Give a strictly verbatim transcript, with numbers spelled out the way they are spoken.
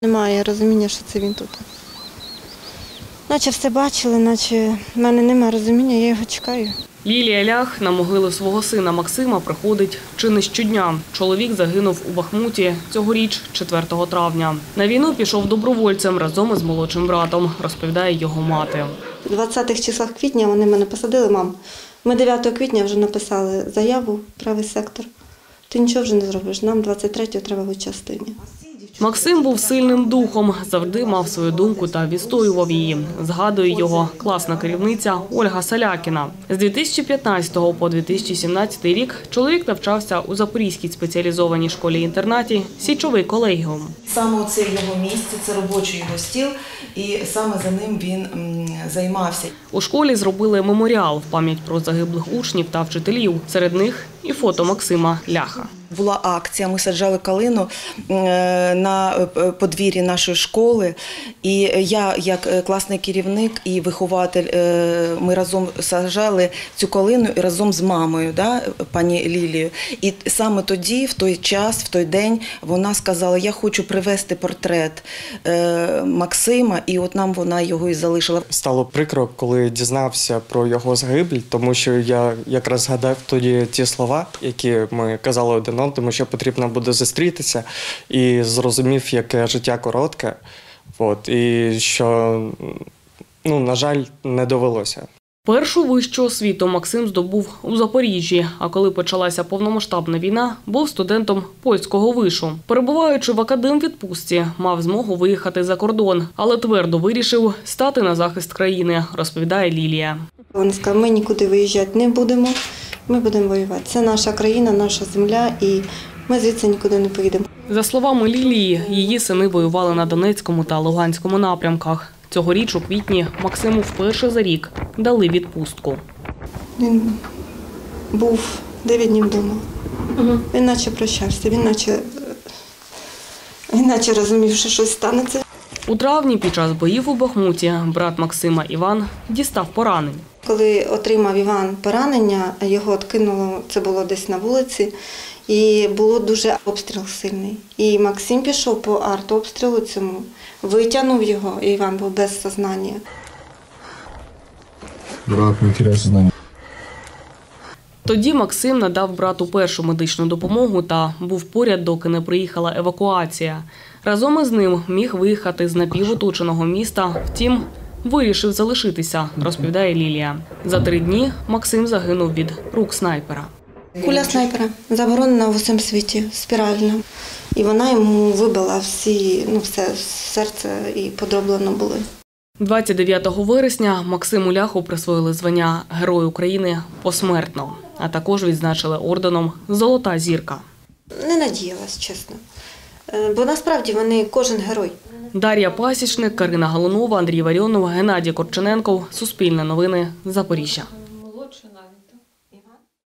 Немає розуміння, що це він тут. Наче все бачили, наче в мене немає розуміння, я його чекаю. Лілія Лях на могилу свого сина Максима приходить чи не щодня. Чоловік загинув у Бахмуті цьогоріч, четвертого травня. На війну пішов добровольцем разом із молодшим братом, розповідає його мати. У двадцятих числах квітня вони мене посадили, мам. Ми дев'ятого квітня вже написали заяву, правий сектор. Ти нічого вже не зробиш, нам двадцять третього треба бути в частині. Максим був сильним духом, завжди мав свою думку та відстоював її. Згадує його класна керівниця Ольга Салякіна. З дві тисячі п'ятнадцятого по дві тисячі сімнадцятий рік чоловік навчався у Запорізькій спеціалізованій школі-інтернаті «Січовий колегіум». Саме це його місце, це робочий його стіл, і саме за ним він займався. У школі зробили меморіал в пам'ять про загиблих учнів та вчителів. Серед них і фото Максима Ляха. Була акція, ми саджали калину на подвір'ї нашої школи. І я, як класний керівник і вихователь, ми разом саджали цю калину разом з мамою, да, пані Лілією. І саме тоді, в той час, в той день, вона сказала, я хочу привезти портрет Максима, і от нам вона його і залишила. Стало прикро, коли дізнався про його загибель, тому що я якраз згадав тоді ті слова, які ми казали один одному, тому що потрібно буде зустрітися, і зрозумів, яке життя коротке, от, і що, ну, на жаль, не довелося. Першу вищу освіту Максим здобув у Запоріжжі, а коли почалася повномасштабна війна, був студентом польського вишу. Перебуваючи в академвідпустці, мав змогу виїхати за кордон, але твердо вирішив стати на захист країни, розповідає Лілія. Вони сказали, ми нікуди виїжджати не будемо, ми будемо воювати. Це наша країна, наша земля, і ми звідси нікуди не поїдемо. За словами Лілії, її сини воювали на Донецькому та Луганському напрямках. Цьогоріч у квітні Максиму вперше за рік дали відпустку. Він був дев'ять днів вдома. Угу. Він наче прощався, він наче, він наче розумів, що щось станеться. У травні під час боїв у Бахмуті брат Максима Іван дістав поранень. Коли отримав Іван поранення, його відкинуло, це було десь на вулиці, і було дуже обстріл сильний. І Максим пішов по артобстрілу цьому, витягнув його, і Іван був без сознання. Брат не теряє сознання. Тоді Максим надав брату першу медичну допомогу та був поряд, доки не приїхала евакуація. Разом із ним міг виїхати з напівоточеного міста, втім, вирішив залишитися, розповідає Лілія. За три дні Максим загинув від рук снайпера. Куля снайпера заборонена в усьому світі, спіральна. І вона йому вибила всі, ну все, серце і подроблено були. двадцять дев'ятого вересня Максиму Ляху присвоїли звання Герой України посмертно, а також відзначили орденом «Золота зірка». Не надіялась, чесно. Бо насправді вони кожен герой. Дар'я Пасічник, Карина Галунова, Андрій Варіонов, Геннадій Корчененков. Суспільне новини. Запоріжжя.